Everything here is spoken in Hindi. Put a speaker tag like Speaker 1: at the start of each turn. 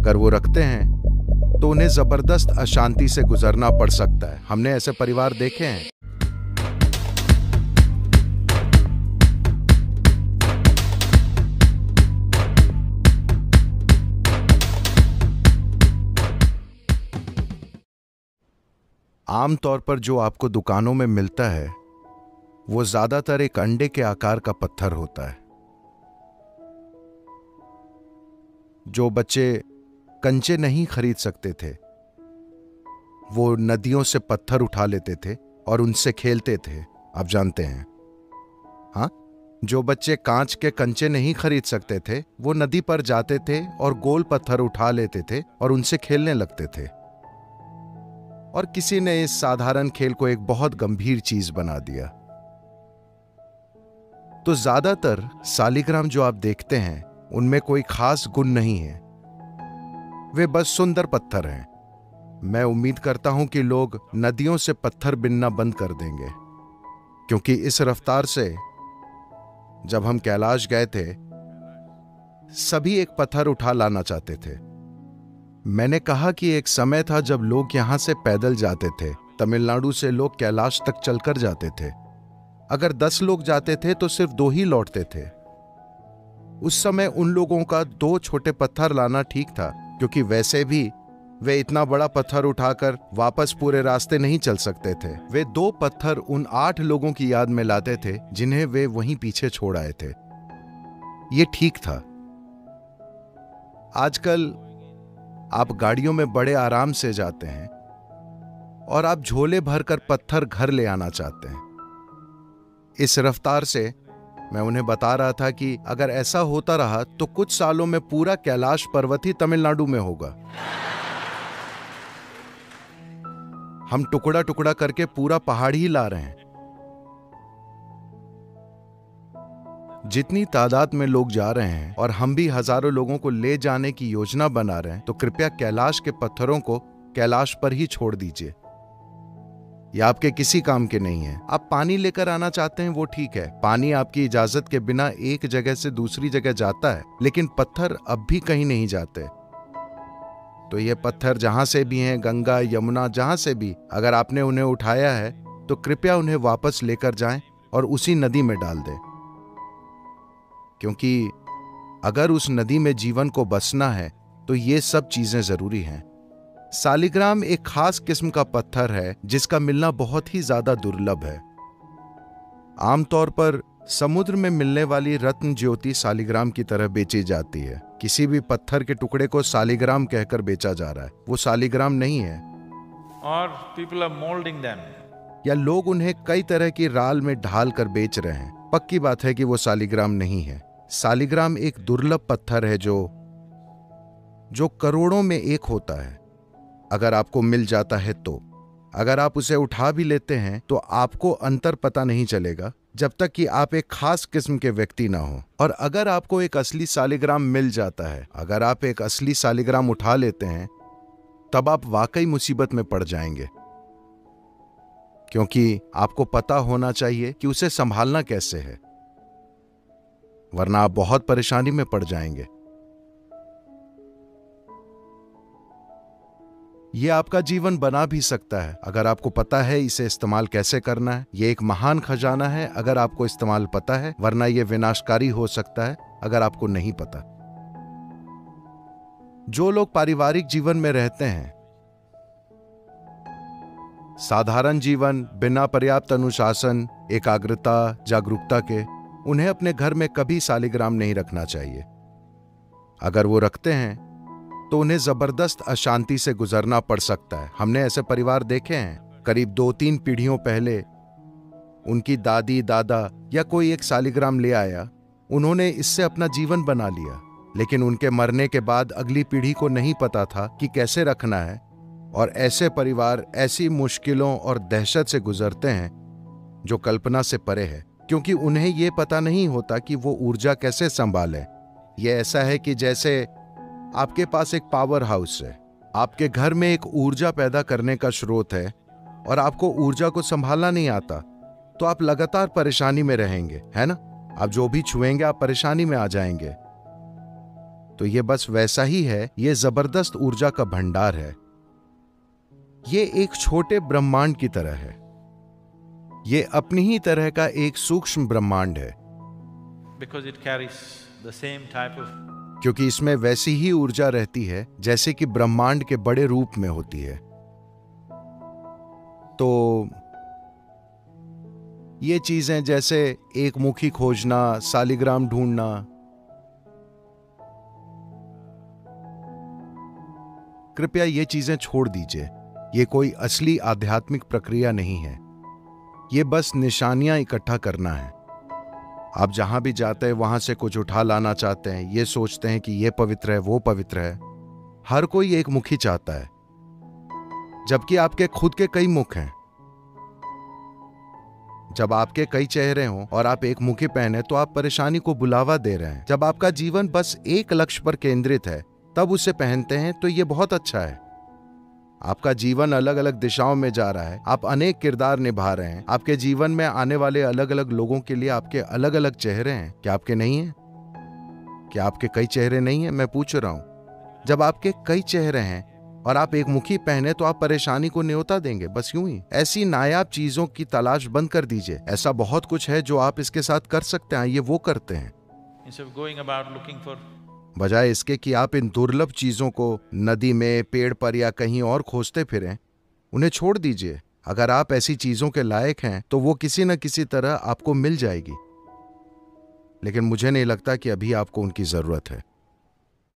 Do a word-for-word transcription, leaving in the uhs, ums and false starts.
Speaker 1: अगर वो रखते हैं तो उन्हें जबरदस्त अशांति से गुजरना पड़ सकता है। हमने ऐसे परिवार देखे हैं। आमतौर पर जो आपको दुकानों में मिलता है वो ज्यादातर एक अंडे के आकार का पत्थर होता है। जो बच्चे कंचे नहीं खरीद सकते थे वो नदियों से पत्थर उठा लेते थे और उनसे खेलते थे, आप जानते हैं। हाँ, जो बच्चे कांच के कंचे नहीं खरीद सकते थे वो नदी पर जाते थे और गोल पत्थर उठा लेते थे और उनसे खेलने लगते थे। और किसी ने इस साधारण खेल को एक बहुत गंभीर चीज बना दिया। तो ज्यादातर सालिग्राम जो आप देखते हैं उनमें कोई खास गुण नहीं है, वे बस सुंदर पत्थर हैं। मैं उम्मीद करता हूं कि लोग नदियों से पत्थर बिनना बंद कर देंगे, क्योंकि इस रफ्तार से जब हम कैलाश गए थे सभी एक पत्थर उठा लाना चाहते थे। मैंने कहा कि एक समय था जब लोग यहां से पैदल जाते थे। तमिलनाडु से लोग कैलाश तक चलकर जाते थे। अगर दस लोग जाते थे तो सिर्फ दो ही लौटते थे। उस समय उन लोगों का दो छोटे पत्थर लाना ठीक था, क्योंकि वैसे भी वे इतना बड़ा पत्थर उठाकर वापस पूरे रास्ते नहीं चल सकते थे। वे दो पत्थर उन आठ लोगों की याद में लाते थे जिन्हें वे वहीं पीछे छोड़ आए थे। ये ठीक था। आजकल आप गाड़ियों में बड़े आराम से जाते हैं और आप झोले भरकर पत्थर घर ले आना चाहते हैं। इस रफ्तार से मैं उन्हें बता रहा था कि अगर ऐसा होता रहा तो कुछ सालों में पूरा कैलाश पर्वत ही तमिलनाडु में होगा। हम टुकड़ा टुकड़ा करके पूरा पहाड़ ही ला रहे हैं। जितनी तादाद में लोग जा रहे हैं और हम भी हजारों लोगों को ले जाने की योजना बना रहे हैं, तो कृपया कैलाश के पत्थरों को कैलाश पर ही छोड़ दीजिए। यह आपके किसी काम के नहीं है। आप पानी लेकर आना चाहते हैं वो ठीक है, पानी आपकी इजाजत के बिना एक जगह से दूसरी जगह जाता है, लेकिन पत्थर अब भी कहीं नहीं जाते। तो ये पत्थर जहां से भी हैं, गंगा यमुना जहां से भी, अगर आपने उन्हें उठाया है तो कृपया उन्हें वापस लेकर जाएं और उसी नदी में डाल दें, क्योंकि अगर उस नदी में जीवन को बसना है तो ये सब चीजें जरूरी हैं। सालिग्राम एक खास किस्म का पत्थर है जिसका मिलना बहुत ही ज्यादा दुर्लभ है। आमतौर पर समुद्र में मिलने वाली रत्न ज्योति सालिग्राम की तरह बेची जाती है। किसी भी पत्थर के टुकड़े को सालिग्राम कहकर बेचा जा रहा है, वो सालिग्राम नहीं है।
Speaker 2: Or people are molding them.
Speaker 1: या लोग उन्हें कई तरह की राल में ढाल कर बेच रहे हैं। पक्की बात है कि वो सालिग्राम नहीं है। सालिग्राम एक दुर्लभ पत्थर है जो जो करोड़ों में एक होता है। अगर आपको मिल जाता है तो, अगर आप उसे उठा भी लेते हैं तो आपको अंतर पता नहीं चलेगा जब तक कि आप एक खास किस्म के व्यक्ति ना हो। और अगर आपको एक असली सालिग्राम मिल जाता है, अगर आप एक असली सालिग्राम उठा लेते हैं, तब आप वाकई मुसीबत में पड़ जाएंगे, क्योंकि आपको पता होना चाहिए कि उसे संभालना कैसे है, वरना आप बहुत परेशानी में पड़ जाएंगे। यह आपका जीवन बना भी सकता है अगर आपको पता है इसे इस्तेमाल कैसे करना है। यह एक महान खजाना है अगर आपको इस्तेमाल पता है, वरना यह विनाशकारी हो सकता है अगर आपको नहीं पता। जो लोग पारिवारिक जीवन में रहते हैं, साधारण जीवन बिना पर्याप्त अनुशासन, एकाग्रता, जागरूकता के, उन्हें अपने घर में कभी सालिग्राम नहीं रखना चाहिए। अगर वो रखते हैं तो उन्हें जबरदस्त अशांति से गुजरना पड़ सकता है। हमने ऐसे परिवार देखे हैं। करीब दो तीन पीढ़ियों पहले उनकी दादी दादा या कोई एक सालिग्राम ले आया, उन्होंने इससे अपना जीवन बना लिया, लेकिन उनके मरने के बाद अगली पीढ़ी को नहीं पता था कि कैसे रखना है। और ऐसे परिवार ऐसी मुश्किलों और दहशत से गुजरते हैं जो कल्पना से परे है, क्योंकि उन्हें यह पता नहीं होता कि वो ऊर्जा कैसे संभालें। यह ऐसा है कि जैसे आपके पास एक पावर हाउस है, आपके घर में एक ऊर्जा पैदा करने का स्रोत है और आपको ऊर्जा को संभालना नहीं आता, तो आप लगातार परेशानी में रहेंगे, है ना? आप जो भी छुएंगे आप परेशानी में आ जाएंगे। तो ये बस वैसा ही है, ये जबरदस्त ऊर्जा का भंडार है। ये एक छोटे ब्रह्मांड की तरह है। ये अपनी ही तरह का एक सूक्ष्म ब्रह्मांड है,
Speaker 2: because it carries the same type of
Speaker 1: क्योंकि इसमें वैसी ही ऊर्जा रहती है जैसे कि ब्रह्मांड के बड़े रूप में होती है। तो ये चीजें जैसे एक मुखी खोजना, सालिग्राम ढूंढना, कृपया ये चीजें छोड़ दीजिए। ये कोई असली आध्यात्मिक प्रक्रिया नहीं है। ये बस निशानियां इकट्ठा करना है। आप जहां भी जाते हैं वहां से कुछ उठा लाना चाहते हैं, ये सोचते हैं कि ये पवित्र है, वो पवित्र है। हर कोई एक मुखी चाहता है, जबकि आपके खुद के कई मुख हैं। जब आपके कई चेहरे हों और आप एक मुखी पहने तो आप परेशानी को बुलावा दे रहे हैं। जब आपका जीवन बस एक लक्ष्य पर केंद्रित है तब उसे पहनते हैं तो ये बहुत अच्छा है। आपका जीवन अलग अलग दिशाओं में जा रहा है, आप अनेक किरदार निभा रहे हैं। आपके जीवन में आने वाले अलग अलग लोगों के लिए आपके अलग अलग चेहरे हैं। क्या आपके नहीं हैं? क्या आपके कई चेहरे नहीं हैं? मैं पूछ रहा हूं। जब आपके कई चेहरे हैं और आप एक मुखी पहने तो आप परेशानी को न्योता देंगे, बस यूं ही। ऐसी नायाब चीजों की तलाश बंद कर दीजिए। ऐसा बहुत कुछ है जो आप इसके साथ कर सकते हैं, ये वो करते हैं।
Speaker 2: instead of going about looking for
Speaker 1: बजाय इसके कि आप इन दुर्लभ चीजों को नदी में, पेड़ पर या कहीं और खोजते फिरें, उन्हें छोड़ दीजिए। अगर आप ऐसी चीजों के लायक हैं तो वो किसी न किसी तरह आपको मिल जाएगी, लेकिन मुझे नहीं लगता कि अभी आपको उनकी जरूरत है।